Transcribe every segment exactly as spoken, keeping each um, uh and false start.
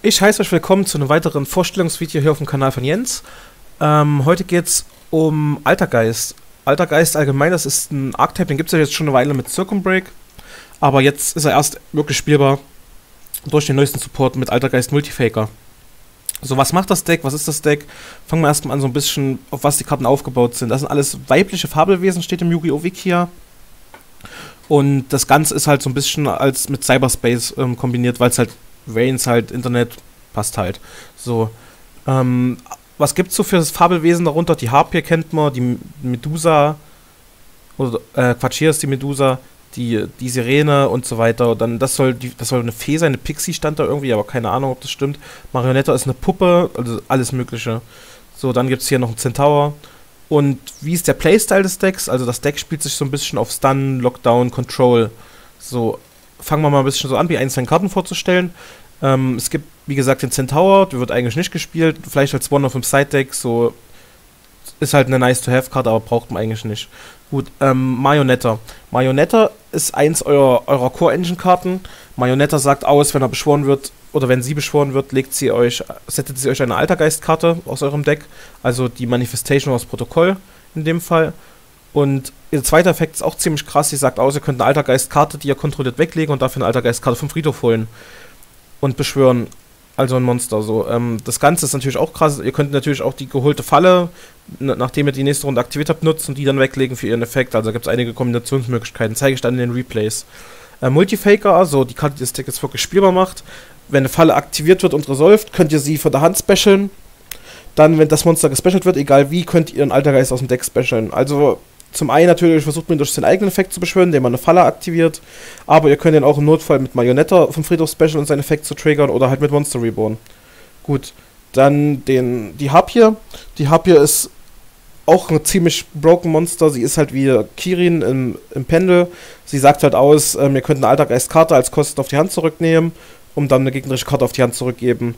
Ich heiße euch willkommen zu einem weiteren Vorstellungsvideo hier auf dem Kanal von Jens. Ähm, heute geht es um Altergeist. Altergeist allgemein, das ist ein Archetype, den gibt es ja jetzt schon eine Weile mit Circumbreak. Aber jetzt ist er erst wirklich spielbar durch den neuesten Support mit Altergeist Multifaker. So, was macht das Deck? Was ist das Deck? Fangen wir erstmal an, so ein bisschen, auf was die Karten aufgebaut sind. Das sind alles weibliche Fabelwesen, steht im Yu-Gi-Oh! Wiki hier. Und das Ganze ist halt so ein bisschen als mit Cyberspace ähm, kombiniert, weil es halt Reigns halt, Internet, passt halt. So, ähm, was gibt's so für das Fabelwesen darunter? Die Harpie kennt man, die Medusa, oder, äh, Quatsch, hier ist die Medusa, die, die Sirene und so weiter. Dann, das soll, die, das soll eine Fee sein, eine Pixie stand da irgendwie, aber keine Ahnung, ob das stimmt. Marionetta ist eine Puppe, also alles Mögliche. So, dann gibt's hier noch einen Centaur. Und wie ist der Playstyle des Decks? Also das Deck spielt sich so ein bisschen auf Stun, Lockdown, Control. So, fangen wir mal ein bisschen so an, die einzelnen Karten vorzustellen. Ähm, es gibt, wie gesagt, den Centaur, der wird eigentlich nicht gespielt, vielleicht als One-Off im Side-Deck, so ist halt eine Nice-to-Have-Karte, aber braucht man eigentlich nicht. Gut, ähm, Marionetta. Marionetta ist eins eurer, eurer Core-Engine-Karten. Marionetta sagt aus, wenn er beschworen wird, oder wenn sie beschworen wird, legt sie euch, settet sie euch eine Altergeist-Karte aus eurem Deck, also die Manifestation aus Protokoll in dem Fall. Und ihr zweiter Effekt ist auch ziemlich krass, sie sagt aus, ihr könnt eine Altergeist-Karte, die ihr kontrolliert, weglegen und dafür eine Altergeist-Karte vom Friedhof holen und beschwören, also ein Monster. So, ähm, das Ganze ist natürlich auch krass, ihr könnt natürlich auch die geholte Falle, nachdem ihr die nächste Runde aktiviert habt, nutzen und die dann weglegen für ihren Effekt, also da gibt es einige Kombinationsmöglichkeiten, zeige ich dann in den Replays. Äh, Multifaker, also die Karte, die das Deck jetzt wirklich spielbar macht, wenn eine Falle aktiviert wird und resolved, könnt ihr sie von der Hand specialen. Dann, wenn das Monster gespecialt wird, egal wie, könnt ihr einen Altergeist aus dem Deck specialen. Also, zum einen natürlich versucht man durch seinen eigenen Effekt zu beschwören, indem man eine Falle aktiviert. Aber ihr könnt ihn auch im Notfall mit Marionetta vom Friedhof specialen und seinen Effekt zu triggern oder halt mit Monster Reborn. Gut, dann den, die Harpie. Die Harpie ist auch ein ziemlich broken Monster. Sie ist halt wie Kirin im, im Pendel. Sie sagt halt aus, ähm, ihr könnt eine Altergeist-Karte als Kosten auf die Hand zurücknehmen, um dann eine gegnerische Karte auf die Hand zurückgeben.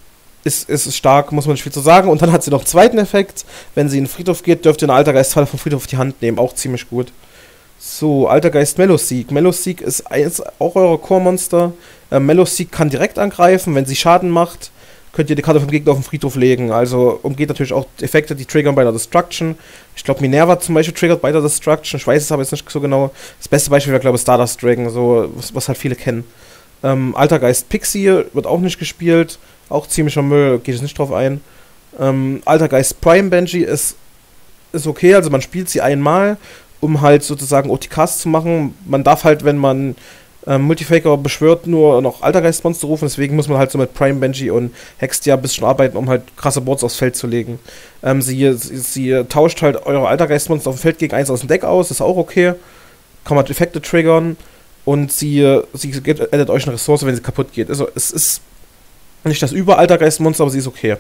Ist, ist stark, muss man nicht viel zu sagen. Und dann hat sie noch einen zweiten Effekt. Wenn sie in den Friedhof geht, dürft ihr eine Altergeist-Falle vom Friedhof auf die Hand nehmen. Auch ziemlich gut. So, Altergeist Meloseek. Meloseek ist eins, auch eure Core-Monster. Äh, Meloseek kann direkt angreifen. Wenn sie Schaden macht, könnt ihr die Karte vom Gegner auf den Friedhof legen. Also umgeht natürlich auch Effekte, die triggern bei der Destruction. Ich glaube, Minerva zum Beispiel triggert bei der Destruction. Ich weiß es aber jetzt nicht so genau. Das beste Beispiel wäre, glaube ich, Stardust Dragon, so, was, was halt viele kennen. Ähm, Altergeist Pixie wird auch nicht gespielt. Auch ziemlicher Müll, gehe ich nicht drauf ein. Ähm, Altergeist Prime Benji ist, ist okay, also man spielt sie einmal, um halt sozusagen O T Ks zu machen. Man darf halt, wenn man ähm, Multifaker beschwört, nur noch Altergeist-Monster rufen, deswegen muss man halt so mit Prime Benji und Hextia ein bisschen arbeiten, um halt krasse Boards aufs Feld zu legen. Ähm, sie, sie, sie tauscht halt eure Altergeist-Monster auf dem Feld gegen eins aus dem Deck aus, ist auch okay. Kann man Effekte triggern und sie, sie addet euch eine Ressource, wenn sie kaputt geht. Also es ist nicht das Überaltergeist-Monster, aber sie ist okay.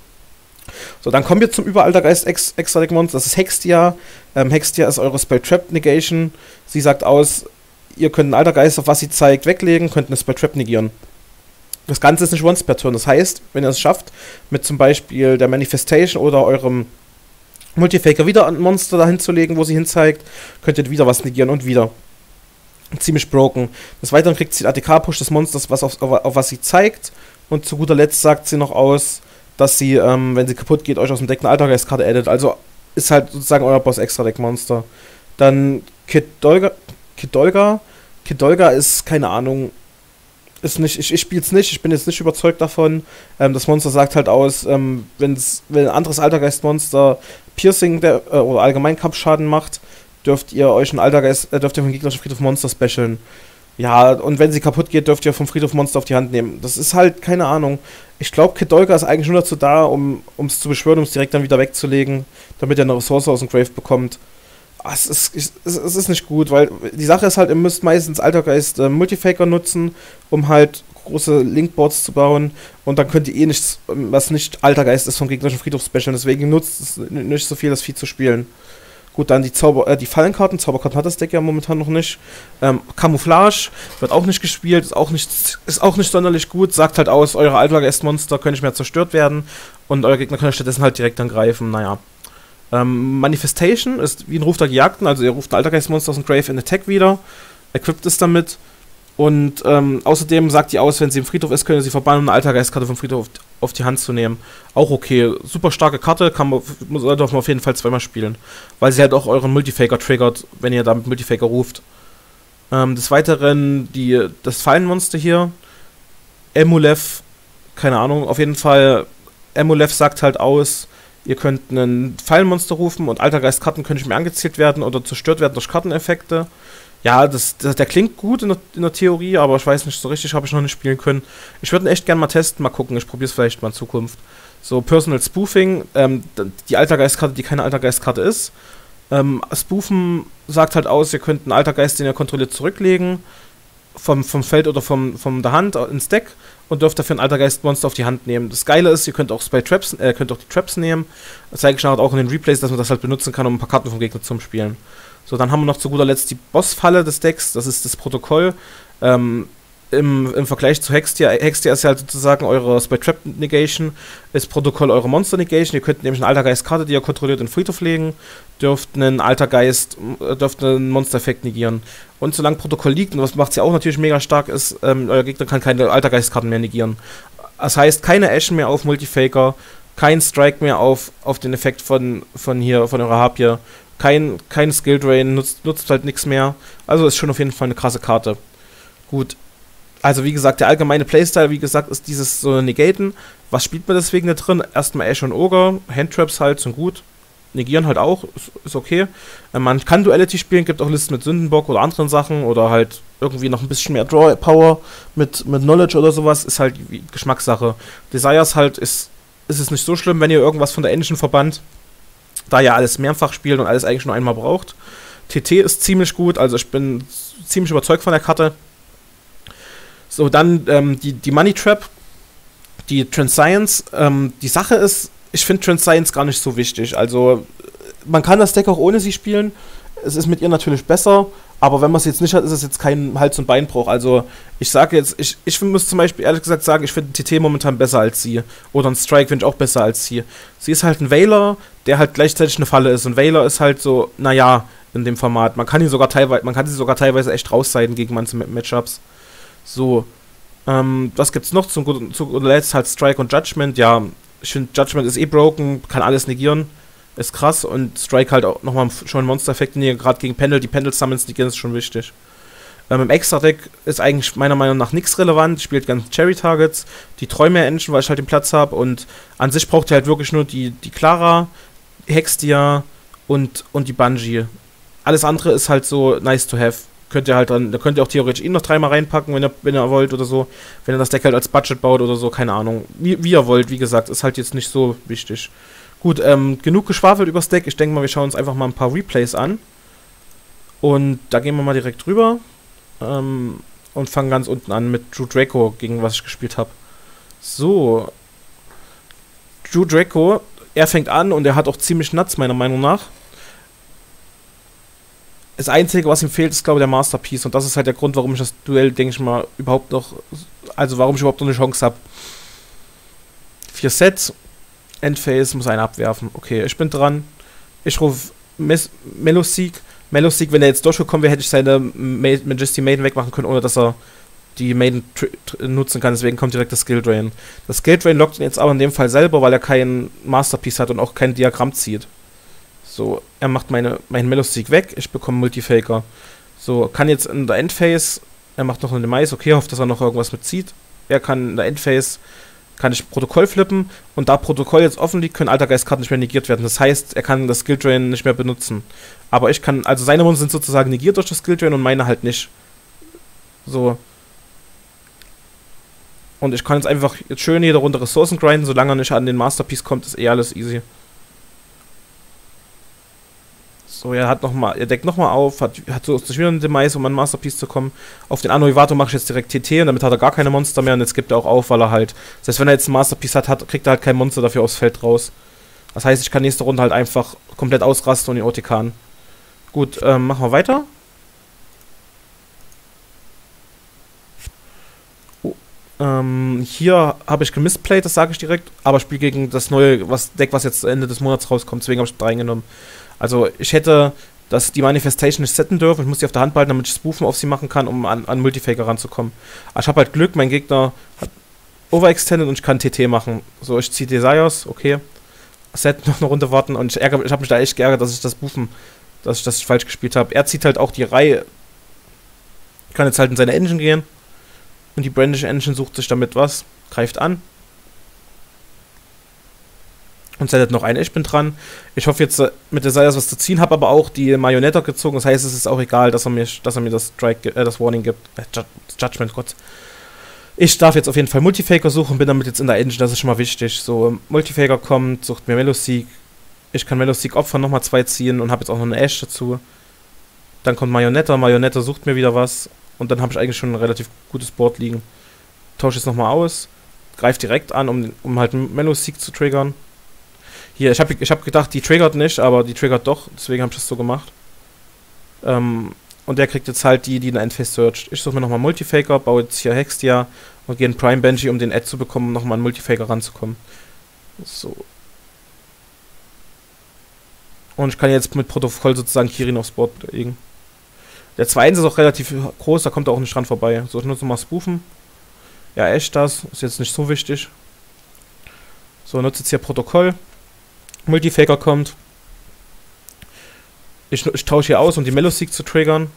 So, dann kommen wir zum Überaltergeist-Extra-Deck-Monster. Das ist Hextia. Ähm, Hextia ist eure Spell-Trap-Negation. Sie sagt aus, ihr könnt einen Altergeist, auf was sie zeigt, weglegen, könnt eine Spell-Trap negieren. Das Ganze ist nicht once per Turn. Das heißt, wenn ihr es schafft, mit zum Beispiel der Manifestation oder eurem Multifaker wieder ein Monster dahin zu legen, wo sie hinzeigt, könnt ihr wieder was negieren und wieder. Ziemlich broken. Des Weiteren kriegt sie den A T K-Push des Monsters, was auf, auf, auf was sie zeigt. Und zu guter Letzt sagt sie noch aus, dass sie, ähm, wenn sie kaputt geht, euch aus dem Deck eine Altergeist-Karte addet. Also ist halt sozusagen euer Boss-Extra-Deck-Monster. Dann Kid Dolga. Kid Dolga. Kid Dolga ist, keine Ahnung, ist nicht, ich, ich spiele es nicht, ich bin jetzt nicht überzeugt davon. Ähm, das Monster sagt halt aus, ähm, wenn's, wenn ein anderes Altergeist-Monster Piercing der, äh, oder allgemein Kampfschaden macht, dürft ihr euch einen Altergeist, äh, dürft ihr vom gegnerischen Friedhof Monster specialen. Ja, und wenn sie kaputt geht, dürft ihr vom Friedhof Monster auf die Hand nehmen. Das ist halt, keine Ahnung. Ich glaube, Kid Dolga ist eigentlich nur dazu da, um es zu beschwören, um es direkt dann wieder wegzulegen, damit er eine Ressource aus dem Grave bekommt. Ah, es, ist, es, es ist nicht gut, weil die Sache ist halt, ihr müsst meistens Altergeist äh, Multifaker nutzen, um halt große Linkboards zu bauen. Und dann könnt ihr eh nichts, was nicht Altergeist ist, vom gegnerischen Friedhof specialen. Deswegen nutzt es nicht so viel, das Vieh zu spielen. Gut, dann die Zauber, äh, die Fallenkarten. Zauberkarten hat das Deck ja momentan noch nicht. Ähm, Camouflage wird auch nicht gespielt, ist auch nicht, ist auch nicht sonderlich gut. Sagt halt aus, eure Altergeist-Monster können nicht mehr zerstört werden und euer Gegner kann stattdessen halt direkt angreifen. Naja. Ähm, Manifestation ist wie ein Ruf der Gejagten, also ihr ruft ein Altergeist-Monster aus dem Grave in Attack wieder, equipt es damit Und ähm, außerdem sagt die aus, wenn sie im Friedhof ist, können sie verbannen, um eine Altergeistkarte vom Friedhof auf, auf die Hand zu nehmen. Auch okay. Super starke Karte, kann man, sollte man auf jeden Fall zweimal spielen. Weil sie halt auch euren Multifaker triggert, wenn ihr damit Multifaker ruft. Ähm, des Weiteren die, das Fallenmonster hier. Emulev, keine Ahnung, auf jeden Fall. Emulev sagt halt aus, ihr könnt einen Fallenmonster rufen und Altergeistkarten können nicht mehr angezählt werden oder zerstört werden durch Karteneffekte. Ja, das, das, der klingt gut in der, in der Theorie, aber ich weiß nicht so richtig, habe ich noch nicht spielen können. Ich würde ihn echt gerne mal testen, mal gucken, ich probiere es vielleicht mal in Zukunft. So, Personal Spoofing, ähm, die Altergeistkarte, die keine Altergeistkarte ist. Ähm, Spoofen sagt halt aus, ihr könnt einen Altergeist, den ihr kontrolliert, zurücklegen, vom, vom Feld oder vom, von der Hand ins Deck und dürft dafür ein Altergeistmonster auf die Hand nehmen. Das Geile ist, ihr könnt auch bei Traps, äh, könnt auch die Traps nehmen. Das zeige ich nachher auch in den Replays, dass man das halt benutzen kann, um ein paar Karten vom Gegner zu spielen. So, dann haben wir noch zu guter Letzt die Bossfalle des Decks, das ist das Protokoll. Ähm, im, im Vergleich zu Hextia, Hextia ist ja halt sozusagen eure Spell Trap Negation, ist Protokoll eure Monster Negation. Ihr könnt nämlich eine Altergeist-Karte, die ihr kontrolliert, in den Friedhof legen, dürft einen Altergeist, dürft einen Monster-Effekt negieren. Und solange Protokoll liegt, und was macht es ja auch natürlich mega stark ist, ähm, euer Gegner kann keine Altergeist-Karten mehr negieren. Das heißt, keine Ashen mehr auf Multifaker, kein Strike mehr auf, auf den Effekt von, von hier, von eurer Harpie. Kein, kein Skill Drain, nutzt, nutzt halt nichts mehr. Also ist schon auf jeden Fall eine krasse Karte. Gut. Also wie gesagt, der allgemeine Playstyle, wie gesagt, ist dieses so Negaten. Was spielt man deswegen da drin? Erstmal Ash und Ogre, Handtraps halt sind gut. Negieren halt auch, ist, ist okay. Äh, man kann Duality spielen, gibt auch Listen mit Sündenbock oder anderen Sachen. Oder halt irgendwie noch ein bisschen mehr Draw Power mit, mit Knowledge oder sowas. Ist halt wie Geschmackssache. Desires halt ist, ist es nicht so schlimm, wenn ihr irgendwas von der Engine verbannt. Da ihr alles mehrfach spielt und alles eigentlich nur einmal braucht. T T ist ziemlich gut, also ich bin ziemlich überzeugt von der Karte. So, dann ähm, die, die Money Trap, die Transcience. Ähm, die Sache ist, ich finde Transcience gar nicht so wichtig. Also, man kann das Deck auch ohne sie spielen. Es ist mit ihr natürlich besser, aber wenn man es jetzt nicht hat, ist es jetzt kein Hals- und Beinbruch. Also, ich sage jetzt, ich, ich muss zum Beispiel ehrlich gesagt sagen, ich finde T T momentan besser als sie. Oder ein Strike finde ich auch besser als sie. Sie ist halt ein Veiler, der halt gleichzeitig eine Falle ist. Und Veiler ist halt so, naja, in dem Format. Man kann ihn sogar teilweise, man kann sie sogar teilweise echt rausseiten gegen manche Matchups. So, ähm, was gibt's noch? Zum guten, zu guter Letzt halt Strike und Judgment. Ja, ich finde Judgment ist eh broken, kann alles negieren. Ist krass und Strike halt auch nochmal schon Monster-Effekt, gerade gegen Pendel, die Pendel-Summons negieren, ist schon wichtig. Ähm, Im Extra-Deck ist eigentlich meiner Meinung nach nichts relevant, spielt ganz Cherry-Targets, die Träumer-Engine, weil ich halt den Platz habe und an sich braucht ihr halt wirklich nur die, die Clara, Hextia und, und die Bungie. Alles andere ist halt so nice to have. Könnt ihr halt dann, da könnt ihr auch theoretisch ihn noch dreimal reinpacken, wenn ihr, wenn ihr wollt oder so. Wenn ihr das Deck halt als Budget baut oder so, keine Ahnung. Wie, wie ihr wollt, wie gesagt, ist halt jetzt nicht so wichtig. Gut, ähm, genug geschwafelt übers Deck. Ich denke mal, wir schauen uns einfach mal ein paar Replays an. Und da gehen wir mal direkt rüber. Ähm, und fangen ganz unten an mit Drew Draco, gegen was ich gespielt habe. So. Drew Draco, er fängt an und er hat auch ziemlich Nuts, meiner Meinung nach. Das Einzige, was ihm fehlt, ist, glaube ich, der Masterpiece. Und das ist halt der Grund, warum ich das Duell, denke ich mal, überhaupt noch... Also, warum ich überhaupt noch eine Chance habe. Vier Sets. Endphase muss einen abwerfen. Okay, ich bin dran. Ich rufe Meloseek. Meloseek, wenn er jetzt durchgekommen wäre, hätte ich seine Majesty Maiden wegmachen können, ohne dass er die Maiden nutzen kann. Deswegen kommt direkt das Skill Drain. Das Skill Drain lockt ihn jetzt aber in dem Fall selber, weil er kein Masterpiece hat und auch kein Diagramm zieht. So, er macht meine, meinen Meloseek weg, ich bekomme Multifaker. So, kann jetzt in der Endphase, er macht noch eine Mais, okay, hofft, dass er noch irgendwas mitzieht. Er kann in der Endphase, kann ich Protokoll flippen und da Protokoll jetzt offen liegt, können Altergeistkarten nicht mehr negiert werden. Das heißt, er kann das Skill Drain nicht mehr benutzen. Aber ich kann, also seine Monster sind sozusagen negiert durch das Skill Drain und meine halt nicht. So. Und ich kann jetzt einfach jetzt schön jede Runde Ressourcen grinden, solange er nicht an den Masterpiece kommt, ist eh alles easy. So, er hat noch mal, er deckt nochmal auf, hat, hat so wieder eine Demise, um an Masterpiece zu kommen. Auf den Annoivator mache ich jetzt direkt T T und damit hat er gar keine Monster mehr und jetzt gibt er auch auf, weil er halt, das heißt, wenn er jetzt ein Masterpiece hat, hat kriegt er halt kein Monster dafür aufs Feld raus. Das heißt, ich kann nächste Runde halt einfach komplett ausrasten und ihn O T K'n. Gut, ähm, machen wir weiter. Oh, ähm, hier habe ich gemisplayt, das sage ich direkt, aber spiele gegen das neue was Deck, was jetzt Ende des Monats rauskommt, deswegen habe ich das reingenommen. Also ich hätte dass die Manifestation nicht setten dürfen. Ich muss die auf der Hand behalten, damit ich Spoofen auf sie machen kann, um an, an Multifaker ranzukommen. Aber ich habe halt Glück, mein Gegner hat overextended und ich kann T T machen. So, ich ziehe Desires, okay. Set noch eine Runde warten und ich, ärgere, ich habe mich da echt geärgert, dass ich das Spoofen, dass ich das falsch gespielt habe. Er zieht halt auch die Reihe. Kann jetzt halt in seine Engine gehen. Und die Brandish Engine sucht sich damit was, greift an. Und settet noch ein. Ich bin dran. Ich hoffe jetzt äh, mit Desires was zu ziehen, habe aber auch die Marionette gezogen. Das heißt, es ist auch egal, dass er mir, dass er mir das, Strike, äh, das Warning gibt. Äh, Judgment, Gott. Ich darf jetzt auf jeden Fall Multifaker suchen und bin damit jetzt in der Engine. Das ist schon mal wichtig. So, Multifaker kommt, sucht mir Meloseek. Ich kann Meloseek opfern, nochmal zwei ziehen und habe jetzt auch noch eine Ash dazu. Dann kommt Marionette. Marionette sucht mir wieder was. Und dann habe ich eigentlich schon ein relativ gutes Board liegen. Tausche jetzt nochmal aus. Greife direkt an, um, um halt Meloseek zu triggern. Hier, ich habe ich hab gedacht, die triggert nicht, aber die triggert doch. Deswegen habe ich das so gemacht. Ähm, und der kriegt jetzt halt die, die in der Endphase searcht. Ich suche mir nochmal Multifaker, baue jetzt hier Hextia und gehe in Prime Banshee, um den Ad zu bekommen, um nochmal an Multifaker ranzukommen. So. Und ich kann jetzt mit Protokoll sozusagen Kirin aufs Board legen. Der zwei eins ist auch relativ groß, da kommt er auch nicht dran vorbei. So, ich nutze nochmal Spoofen. Ja, echt das. Ist jetzt nicht so wichtig. So, nutze jetzt hier Protokoll. Multifaker kommt. Ich, ich tausche hier aus, um die Meloseek zu triggern.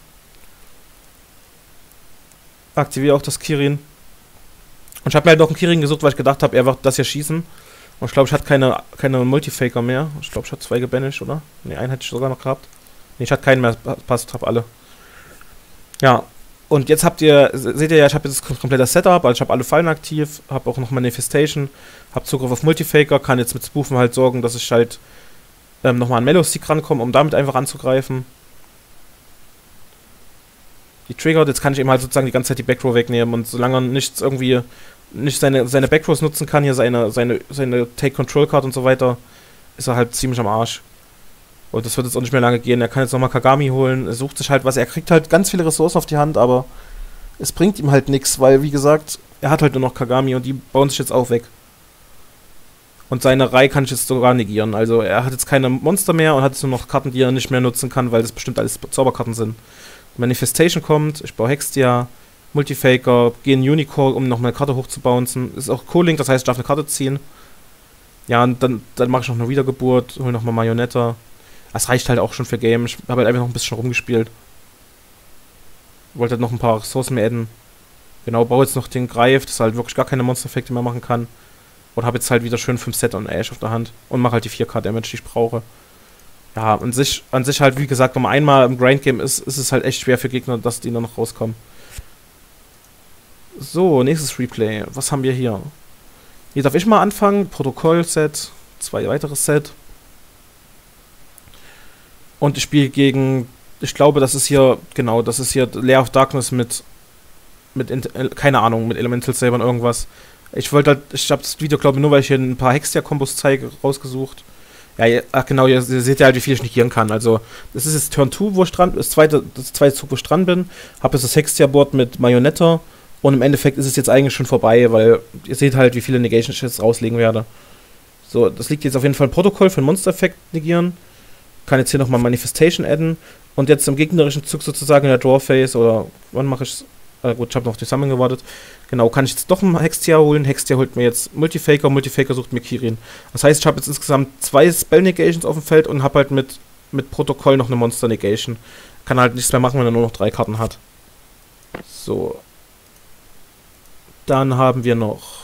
Aktiviere auch das Kirin. Und ich habe mir halt noch einen Kirin gesucht, weil ich gedacht habe, er wird das hier schießen. Und ich glaube, ich hatte keine, keine Multifaker mehr. Ich glaube, ich hatte zwei gebanished, oder? Ne, einen hätte ich sogar noch gehabt. Ne, ich hatte keinen mehr. Passt, habe alle. Ja. Und jetzt habt ihr, seht ihr ja, ich habe jetzt das komplette Setup, also ich habe alle Fallen aktiv, habe auch noch Manifestation, habe Zugriff auf Multifaker, kann jetzt mit Spoofen halt sorgen, dass ich halt ähm, nochmal an Meloseek rankomme, um damit einfach anzugreifen. Die Trigger, jetzt kann ich eben halt sozusagen die ganze Zeit die Backrow wegnehmen und solange er nichts irgendwie, nicht seine, seine Backrows nutzen kann, hier seine, seine, seine Take-Control-Card und so weiter, ist er halt ziemlich am Arsch. Und das wird jetzt auch nicht mehr lange gehen. Er kann jetzt nochmal Kagami holen. Er sucht sich halt was. Er kriegt halt ganz viele Ressourcen auf die Hand, aber es bringt ihm halt nichts, weil, wie gesagt, er hat halt nur noch Kagami und die bauen sich jetzt auch weg. Und seine Reihe kann ich jetzt sogar negieren. Also er hat jetzt keine Monster mehr und hat jetzt nur noch Karten, die er nicht mehr nutzen kann, weil das bestimmt alles Zauberkarten sind. Manifestation kommt, ich baue Hextia, Multifaker, gehe in Unicorn, um noch eine Karte hochzubouncen. Ist auch Co-Link, das heißt, ich darf eine Karte ziehen. Ja, und dann, dann mache ich noch eine Wiedergeburt, hole nochmal Marionette. Das reicht halt auch schon für Game. Ich habe halt einfach noch ein bisschen rumgespielt. Wollte halt noch ein paar Ressourcen mehr adden. Genau, baue jetzt noch den Greif, dass er halt wirklich gar keine Monster-Effekte mehr machen kann. Und habe jetzt halt wieder schön fünf Set und Ash auf der Hand. Und mache halt die vier K Damage, die ich brauche. Ja, an sich, an sich halt, wie gesagt, wenn man einmal im Grind-Game ist, ist es halt echt schwer für Gegner, dass die dann noch rauskommen. So, nächstes Replay. Was haben wir hier? Hier darf ich mal anfangen. Protokoll-Set. Zwei weitere Set. Und ich spiele gegen, ich glaube, das ist hier, genau, das ist hier Lair of Darkness mit, mit, keine Ahnung, mit Elemental Saber und irgendwas. Ich wollte halt, ich habe das Video, glaube ich, nur weil ich hier ein paar Hextia-Kombos zeige, rausgesucht. Ja, ach genau, ihr, ihr seht ja halt, wie viel ich negieren kann. Also, das ist jetzt Turn zwei, wo ich dran, das zweite, das zweite Zug, wo ich dran bin. Habe jetzt das Hextia-Board mit Marionette und im Endeffekt ist es jetzt eigentlich schon vorbei, weil ihr seht halt, wie viele Negations ich jetzt rauslegen werde. So, das liegt jetzt auf jeden Fall im Protokoll für einen Monster-Effekt negieren. Kann jetzt hier nochmal Manifestation adden und jetzt im gegnerischen Zug sozusagen in der Draw Phase oder wann mache ich es? Äh, gut, ich habe noch die Summon gewartet. Genau, kann ich jetzt doch einen Hextia holen. Hextia holt mir jetzt Multifaker, Multifaker sucht mir Kirin. Das heißt, ich habe jetzt insgesamt zwei Spell Negations auf dem Feld und habe halt mit, mit Protokoll noch eine Monster Negation. Kann halt nichts mehr machen, wenn er nur noch drei Karten hat. So. Dann haben wir noch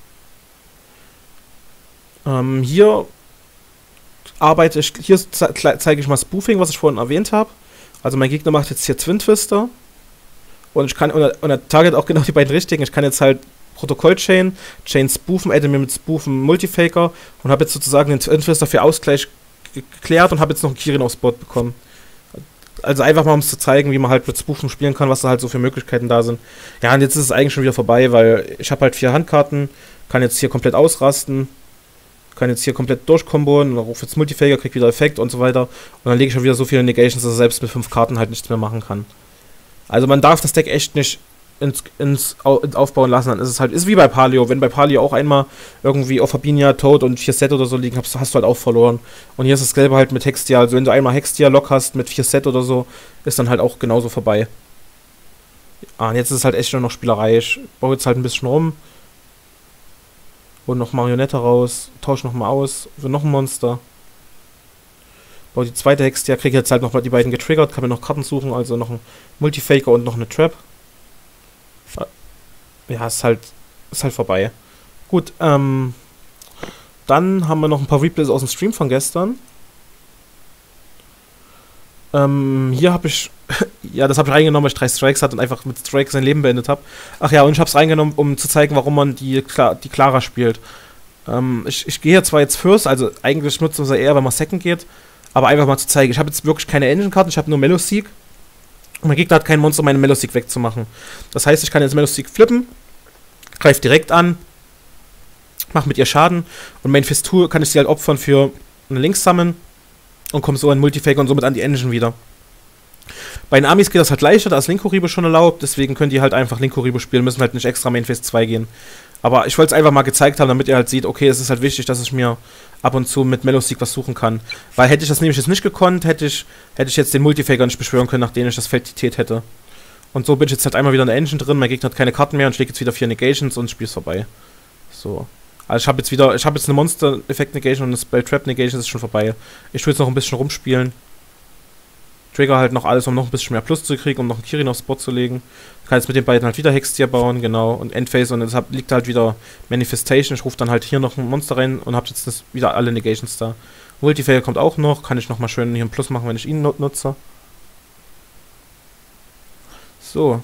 ähm, hier arbeite ich, hier ze zeige ich mal Spoofing, was ich vorhin erwähnt habe. Also mein Gegner macht jetzt hier Twin Twister. Und ich kann, und er, und er target auch genau die beiden richtigen. Ich kann jetzt halt Protokoll-Chain, Chain spoofen, adde mir mit Spoofen Multifaker und habe jetzt sozusagen den Twin Twister für Ausgleich geklärt und habe jetzt noch einen Kirin aufs Board bekommen. Also einfach mal, um es zu zeigen, wie man halt mit Spoofen spielen kann, was da halt so für Möglichkeiten da sind. Ja, und jetzt ist es eigentlich schon wieder vorbei, weil ich habe halt vier Handkarten, kann jetzt hier komplett ausrasten. Kann jetzt hier komplett durchkomboen, dann rufe jetzt Multifaker, kriegt wieder Effekt und so weiter. Und dann lege ich schon wieder so viele Negations, dass er selbst mit fünf Karten halt nichts mehr machen kann. Also man darf das Deck echt nicht ins, ins, au, ins Aufbauen lassen, dann ist es halt, ist wie bei Paleo. Wenn bei Paleo auch einmal irgendwie auf Habinia, Toad und vier Set oder so liegen, hast, hast du halt auch verloren. Und hier ist dasselbe halt mit Hextia. Also wenn du einmal Hextia-Lock hast mit vier Set oder so, ist dann halt auch genauso vorbei. Ah, und jetzt ist es halt echt nur noch Spielerei. Ich baue jetzt halt ein bisschen rum. Hol noch Marionette raus, tausche nochmal aus für noch ein Monster. Baue die zweite Hextia, kriege jetzt halt nochmal die beiden getriggert, kann mir noch Karten suchen, also noch ein Multifaker und noch eine Trap. Ja, ist halt, ist halt vorbei. Gut, ähm, dann haben wir noch ein paar Replays aus dem Stream von gestern. Ähm, hier habe ich, ja, das habe ich reingenommen, weil ich drei Strikes hatte und einfach mit Strikes sein Leben beendet habe. Ach ja, und ich habe es reingenommen, um zu zeigen, warum man die, Kla die Clara spielt. Ähm, ich, ich gehe ja zwar jetzt First, also eigentlich nutzt man sie eher, wenn man Second geht, aber einfach mal zu zeigen. Ich habe jetzt wirklich keine Engine-Karten, ich habe nur Meloseek. Und mein Gegner hat kein Monster, um meine Meloseek wegzumachen. Das heißt, ich kann jetzt Meloseek flippen, greife direkt an, mache mit ihr Schaden und Main Fist zwei kann ich sie halt opfern für eine Links sammeln und komme so an Multifaker und somit an die Engine wieder. Bei den Amis geht das halt leichter, da ist Linkuribo schon erlaubt, deswegen könnt ihr halt einfach Linkuribo spielen, müssen halt nicht extra Main Phase zwei gehen. Aber ich wollte es einfach mal gezeigt haben, damit ihr halt seht, okay, es ist halt wichtig, dass ich mir ab und zu mit Meloseek was suchen kann. Weil hätte ich das nämlich jetzt nicht gekonnt, hätte ich, hätte ich jetzt den Multifaker nicht beschwören können, nachdem ich das Feld Tität hätte. Und so bin ich jetzt halt einmal wieder in der Engine drin, mein Gegner hat keine Karten mehr und schlägt jetzt wieder vier Negations und das Spiel ist vorbei. So. Also ich habe jetzt wieder, ich habe jetzt eine Monster-Effekt-Negation und eine Spell-Trap-Negation, das ist schon vorbei. Ich will jetzt noch ein bisschen rumspielen. Trigger halt noch alles, um noch ein bisschen mehr Plus zu kriegen, um noch einen Kirin aufs Board zu legen. Ich kann jetzt mit den beiden halt wieder Hextier bauen, genau, und Endphase und deshalb liegt halt wieder Manifestation. Ich rufe dann halt hier noch ein Monster rein und habe jetzt das wieder alle Negations da. Multifaker kommt auch noch, kann ich nochmal schön hier einen Plus machen, wenn ich ihn nutze. So.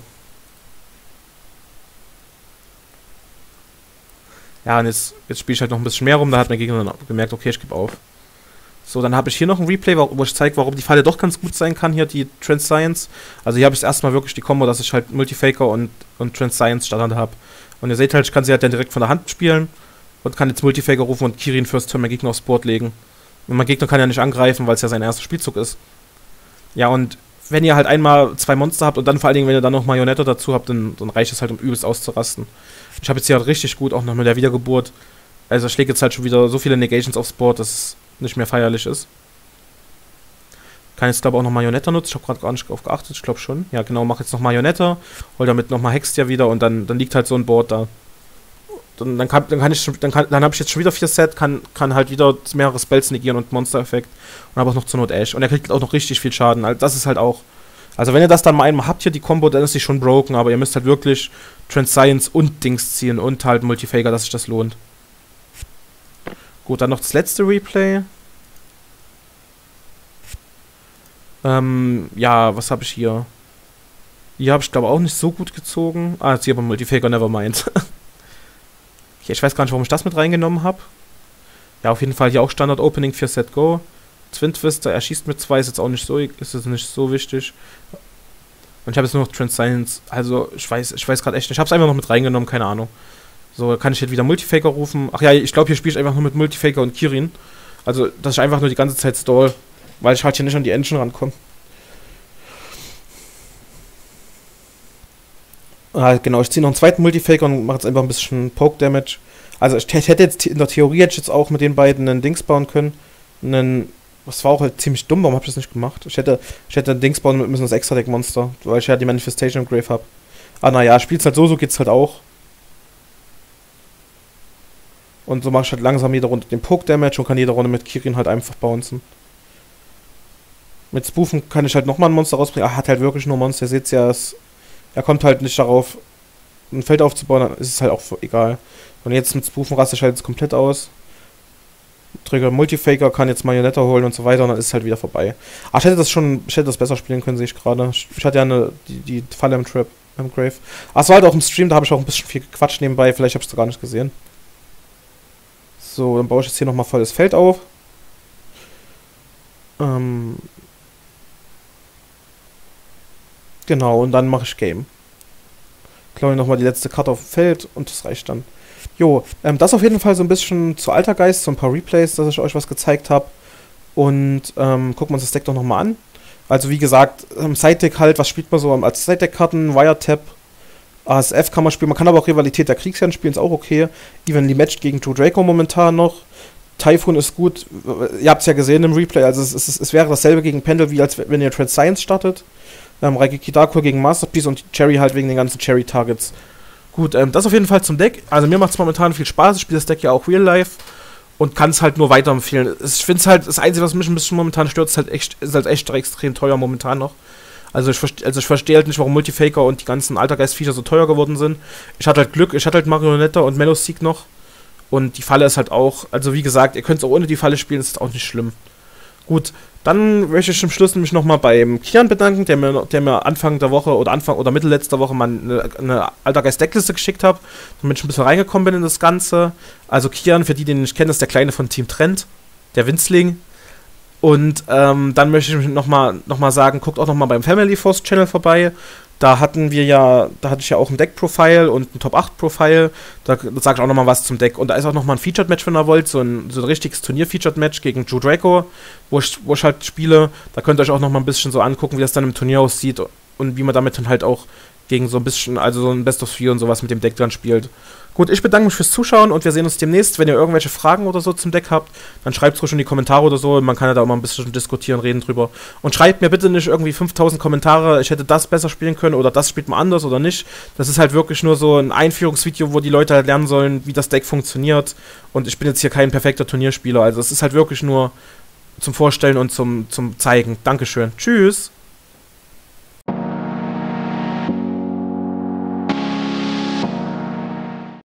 Ja, und jetzt, jetzt spiele ich halt noch ein bisschen mehr rum, da hat mein Gegner dann gemerkt, okay, ich gebe auf. So, dann habe ich hier noch ein Replay, wo ich zeige, warum die Falle doch ganz gut sein kann, hier die Transscience. Also hier habe ich erstmal wirklich die Kombo, dass ich halt Multifaker und, und Transscience Standard habe. Und ihr seht halt, ich kann sie halt dann direkt von der Hand spielen und kann jetzt Multifaker rufen und Kirin First Turn meinen Gegner aufs Board legen. Und mein Gegner kann ja nicht angreifen, weil es ja sein erster Spielzug ist. Ja, und wenn ihr halt einmal zwei Monster habt und dann vor allen Dingen, wenn ihr dann noch Marionette dazu habt, dann, dann reicht es halt, um übelst auszurasten. Ich habe jetzt hier halt richtig gut, auch noch mit der Wiedergeburt. Also ich lege jetzt halt schon wieder so viele Negations aufs Board, dass es nicht mehr feierlich ist. Kann jetzt glaube ich auch noch Marionette nutzen. Ich habe gerade gar nicht drauf geachtet. Ich glaube schon. Ja genau, mache jetzt noch Marionette. Hol damit nochmal Hextier wieder und dann, dann liegt halt so ein Board da. Dann, dann kann, dann kann ich dann, kann, dann habe ich jetzt schon wieder vier Set, kann, kann halt wieder mehrere Spells negieren und Monster-Effekt. Und habe auch noch zur Not Ash. Und er kriegt auch noch richtig viel Schaden. Also das ist halt auch. Also wenn ihr das dann mal einmal habt hier, die Combo, dann ist sie schon broken, aber ihr müsst halt wirklich Transscience und Dings ziehen und halt Multifaker, dass sich das lohnt. Gut, dann noch das letzte Replay. Ähm, ja, was habe ich hier? Hier habe ich glaube auch nicht so gut gezogen. Ah, jetzt hier aber Multifaker, nevermind. Okay, ich weiß gar nicht, warum ich das mit reingenommen habe. Ja, auf jeden Fall hier auch Standard Opening für Set Go. Twin Twister, er schießt mit zwei, ist jetzt auch nicht so, ist es nicht so wichtig. Und ich habe jetzt nur noch Transscience, also ich weiß, ich weiß gerade echt nicht. Ich habe es einfach noch mit reingenommen, keine Ahnung. So, kann ich jetzt wieder Multifaker rufen. Ach ja, ich glaube, hier spiele ich einfach nur mit Multifaker und Kirin. Also, dass ich einfach nur die ganze Zeit stall, weil ich halt hier nicht an die Engine rankomme. Ah, genau, ich ziehe noch einen zweiten Multifaker und mache jetzt einfach ein bisschen Poke-Damage. Also, ich hätte jetzt in der Theorie hätte ich jetzt auch mit den beiden einen Dings bauen können. Einen, das war auch halt ziemlich dumm, warum habe ich das nicht gemacht? Ich hätte, ich hätte ein Dings bauen müssen, das Extra-Deck-Monster, weil ich ja die Manifestation im Grave habe. Ah, naja, spielt's halt so, so geht's halt auch. Und so mache ich halt langsam jede Runde den Poke-Damage und kann jede Runde mit Kirin halt einfach bouncen. Mit Spoofen kann ich halt nochmal ein Monster rausbringen. Er hat halt wirklich nur Monster. Ihr seht ja, es, er kommt halt nicht darauf, ein Feld aufzubauen, dann ist es halt auch egal. Und jetzt mit Spoofen raste ich halt jetzt komplett aus. Trigger Multifaker, kann jetzt Marionette holen und so weiter und dann ist es halt wieder vorbei. Ach, ich hätte das schon, ich hätte das besser spielen können, sehe ich gerade. Ich hatte ja eine, die, die Falle im Trap, im Grave. Ach, es war halt auch im Stream, da habe ich auch ein bisschen viel gequatscht nebenbei, vielleicht habe ich es gar nicht gesehen. So, dann baue ich jetzt hier nochmal voll das Feld auf. Ähm genau, und dann mache ich Game. Klaue nochmal die letzte Karte auf dem Feld und das reicht dann. Jo, ähm, das auf jeden Fall so ein bisschen zu Altergeist, so ein paar Replays, dass ich euch was gezeigt habe. Und ähm, gucken wir uns das Deck doch nochmal an. Also wie gesagt, ähm, Side-Deck halt, was spielt man so als Side-Deck-Karten? Wiretap, A S F kann man spielen, man kann aber auch Rivalität der Kriegsherren spielen, ist auch okay. Evenly matched gegen Drew Draco momentan noch. Typhoon ist gut, ihr habt es ja gesehen im Replay, also es, es, es wäre dasselbe gegen Pendle, wie als wenn ihr Trend Science startet. Ähm, Raigeki Darkur gegen Masterpiece und Cherry halt wegen den ganzen Cherry-Targets. Gut, ähm, das auf jeden Fall zum Deck. Also mir macht es momentan viel Spaß, ich spiele das Deck ja auch real life und kann es halt nur weiterempfehlen. Ich finde es halt, das Einzige, was mich ein bisschen momentan stört, ist halt echt, ist halt echt extrem teuer momentan noch. Also ich, verste also ich verstehe halt nicht, warum Multifaker und die ganzen Altergeist-Feature so teuer geworden sind. Ich hatte halt Glück, ich hatte halt Marionette und Mellowseek noch. Und die Falle ist halt auch, also wie gesagt, ihr könnt es auch ohne die Falle spielen, ist auch nicht schlimm. Gut, dann möchte ich zum Schluss nämlich nochmal beim Kian bedanken, der mir, der mir Anfang der Woche oder Anfang oder Mitte letzter Woche mal eine, eine Altergeist-Deckliste geschickt hat, damit ich ein bisschen reingekommen bin in das Ganze. Also Kian, für die, die ihn nicht kennen, ist der Kleine von Team Trend, der Winzling. Und ähm, dann möchte ich nochmal noch mal sagen, guckt auch nochmal beim Family Force Channel vorbei. Da hatten wir ja, da hatte ich ja auch ein Deck-Profile und ein Top acht Profile. Da, da sage ich auch nochmal was zum Deck. Und da ist auch nochmal ein Featured-Match, wenn ihr wollt. So ein, so ein richtiges Turnier-Featured-Match gegen Drew Draco, wo ich, wo ich halt spiele. Da könnt ihr euch auch nochmal ein bisschen so angucken, wie das dann im Turnier aussieht. Und wie man damit dann halt auch gegen so ein bisschen, also so ein Best of vier und sowas mit dem Deck dann spielt. Gut, ich bedanke mich fürs Zuschauen und wir sehen uns demnächst. Wenn ihr irgendwelche Fragen oder so zum Deck habt, dann schreibt es ruhig in die Kommentare oder so. Man kann ja da auch mal ein bisschen diskutieren, reden drüber. Und schreibt mir bitte nicht irgendwie fünftausend Kommentare, ich hätte das besser spielen können oder das spielt man anders oder nicht. Das ist halt wirklich nur so ein Einführungsvideo, wo die Leute halt lernen sollen, wie das Deck funktioniert. Und ich bin jetzt hier kein perfekter Turnierspieler. Also es ist halt wirklich nur zum Vorstellen und zum, zum Zeigen. Dankeschön. Tschüss.